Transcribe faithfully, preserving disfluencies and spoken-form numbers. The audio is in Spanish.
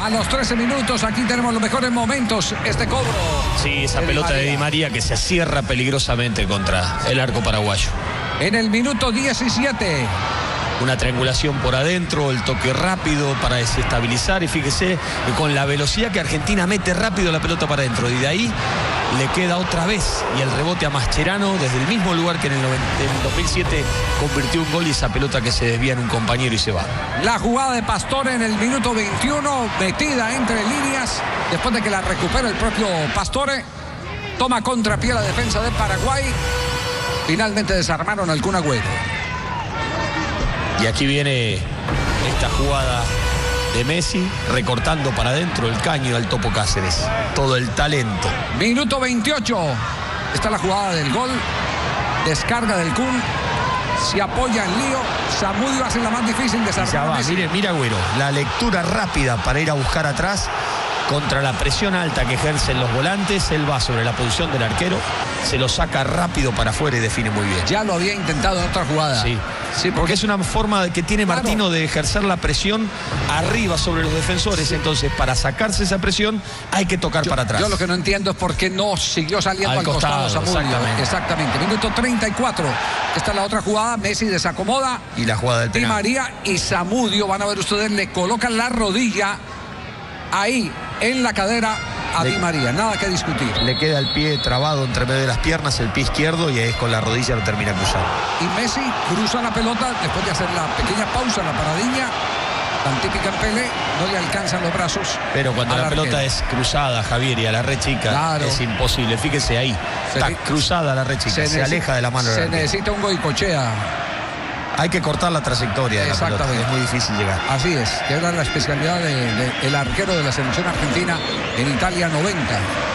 A los trece minutos, aquí tenemos los mejores momentos, este cobro. Sí, esa pelota María. de Di María que se cierra peligrosamente contra el arco paraguayo. En el minuto diecisiete. Una triangulación por adentro, el toque rápido para desestabilizar y fíjese con la velocidad que Argentina mete rápido la pelota para adentro y de ahí le queda otra vez y el rebote a Mascherano desde el mismo lugar que en el, noventa, en el dos mil siete convirtió un gol y esa pelota que se desvía en un compañero y se va. La jugada de Pastore en el minuto veintiuno, metida entre líneas, después de que la recupera el propio Pastore, toma contrapié la defensa de Paraguay, finalmente desarmaron al Kun Agüero. Y aquí viene esta jugada de Messi, recortando para adentro el caño al Topo Cáceres. Todo el talento. Minuto veintiocho. Está la jugada del gol. Descarga del Kun. Se apoya en lío. Zamudio hace la más difícil de desarmar. Mire, mira Agüero. La lectura rápida para ir a buscar atrás. Contra la presión alta que ejercen los volantes, él va sobre la posición del arquero, se lo saca rápido para afuera y define muy bien. Ya lo había intentado en otra jugada. Sí, sí, porque, porque es una forma que tiene Martino, claro, de ejercer la presión arriba sobre los defensores. Sí. Entonces, para sacarse esa presión, hay que tocar yo, para atrás. Yo lo que no entiendo es por qué no siguió saliendo al, al costado, costado Zamudio. Exactamente. Exactamente. Minuto treinta y cuatro. Esta es la otra jugada. Messi desacomoda. Y la jugada del penal. Di María y Zamudio, van a ver ustedes, le colocan la rodilla ahí en la cadera a le, Di María, nada que discutir. Le queda el pie trabado entre medio de las piernas, el pie izquierdo, y ahí es con la rodilla lo termina cruzando. Y Messi cruza la pelota después de hacer la pequeña pausa, la paradilla, tan típica en Pelé, no le alcanzan los brazos. Pero cuando la pelota arquero. es cruzada, Javier, y a la red chica, claro, es imposible. Fíjese ahí, se está cruzada la red chica, se, se aleja de la mano. Se necesita un goicochea. Hay que cortar la trayectoria de la pelota, es muy difícil llegar. Así es, que era la especialidad del de, de, arquero de la selección argentina en Italia noventa.